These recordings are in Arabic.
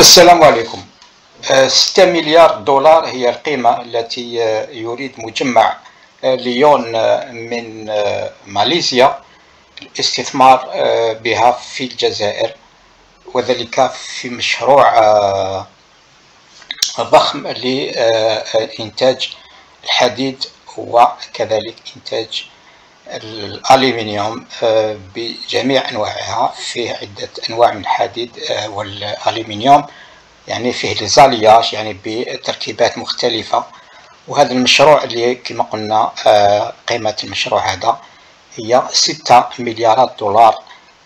السلام عليكم. 6 مليار دولار هي القيمة التي يريد مجمع ليون من ماليزيا الاستثمار بها في الجزائر، وذلك في مشروع ضخم لإنتاج الحديد وكذلك إنتاج الألمنيوم بجميع أنواعها. فيه عدة أنواع من الحديد والألمنيوم، يعني فيه الزالياج يعني بتركيبات مختلفة. وهذا المشروع اللي كما قلنا قيمة المشروع هذا هي 6 مليارات دولار،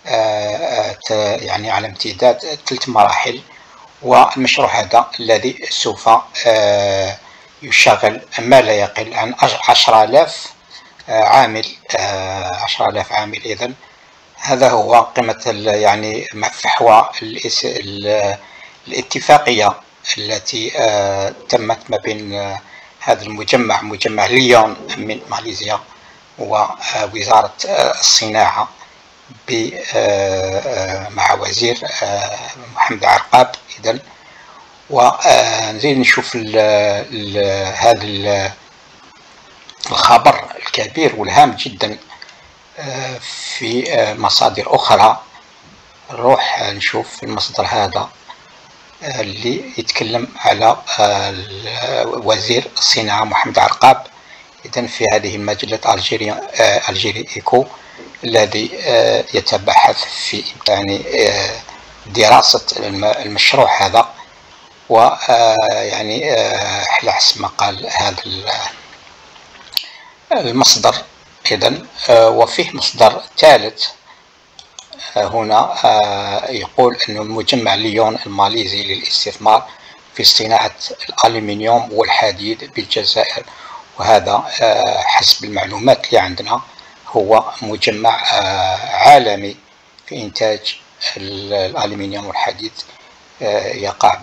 يعني على امتداد 3 مراحل. والمشروع هذا الذي سوف يشغل ما لا يقل عن 10,000 عامل. 10,000 عامل. إذن هذا هو قيمة يعني فحوى الاتفاقية التي تمت ما بين هذا مجمع ليون من ماليزيا ووزارة الصناعة مع وزير محمد عرقاب. إذن ونزيد نشوف هذا الخبر الكبير والهام جدا في مصادر أخرى. نروح نشوف المصدر هذا اللي يتكلم على وزير الصناعة محمد عرقاب. إذن في هذه المجلة ألجيري إيكو الذي يتبحث في يعني دراسة المشروع هذا، ويعني على حسب ما قال هذا المصدر. إذن وفيه مصدر ثالث هنا يقول أن مجمع ليون الماليزي للاستثمار في صناعة الألمنيوم والحديد بالجزائر، وهذا حسب المعلومات اللي عندنا هو مجمع عالمي في إنتاج الألمنيوم والحديد، يقع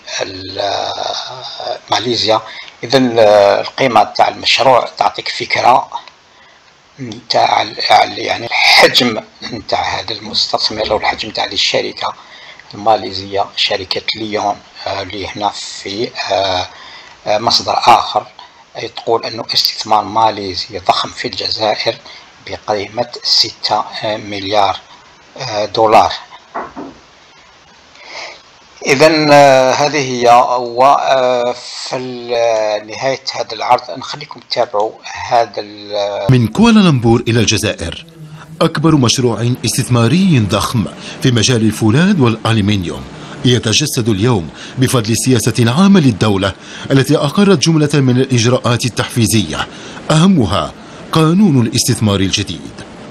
بماليزيا. إذن القيمة تاع المشروع تعطيك فكرة نتاع يعني الحجم نتاع هذا المستثمر والحجم تاع هذه الشركة الماليزية، شركة ليون. اللي هنا في مصدر آخر تقول أنه استثمار ماليزي ضخم في الجزائر بقيمة 6 مليار دولار. إذن هذه هي. وفي نهاية هذا العرض نخليكم تتابعوا هذا من كوالالمبور إلى الجزائر أكبر مشروع استثماري ضخم في مجال الفولاذ والألمنيوم يتجسد اليوم بفضل السياسة العامة للدولة التي أقرت جملة من الإجراءات التحفيزية، أهمها قانون الاستثمار الجديد.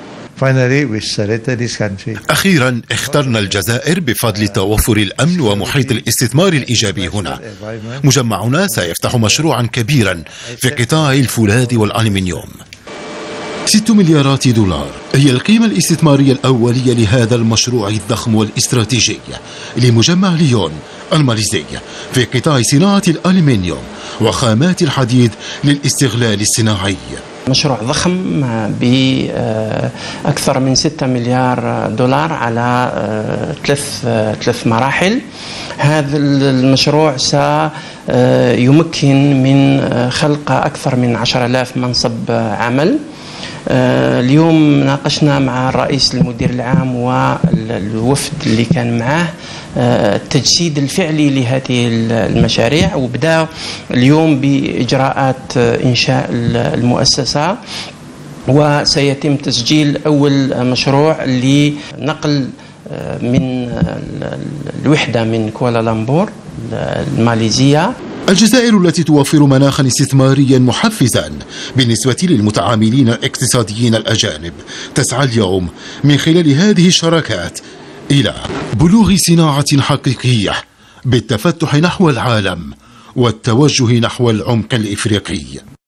أخيرا اخترنا الجزائر بفضل توفر الأمن ومحيط الاستثمار الإيجابي هنا. مجمعنا سيفتح مشروعا كبيرا في قطاع الفولاذ والألمنيوم. 6 مليارات دولار هي القيمة الاستثمارية الأولية لهذا المشروع الضخم والاستراتيجي لمجمع ليون الماليزي في قطاع صناعة الألمنيوم وخامات الحديد للاستغلال الصناعي. مشروع ضخم بأكثر من 6 مليار دولار على ثلاث مراحل. هذا المشروع سيمكن من خلق أكثر من 10,000 منصب عمل. اليوم ناقشنا مع الرئيس المدير العام والوفد اللي كان معه التجسيد الفعلي لهذه المشاريع، وبدأ اليوم بإجراءات إنشاء المؤسسة، وسيتم تسجيل أول مشروع لنقل من الوحدة من كوالالمبور الماليزية. الجزائر التي توفر مناخا استثماريا محفزا بالنسبة للمتعاملين الاقتصاديين الأجانب تسعى اليوم من خلال هذه الشراكات إلى بلوغ صناعة حقيقية بالتفتح نحو العالم والتوجه نحو العمق الإفريقي.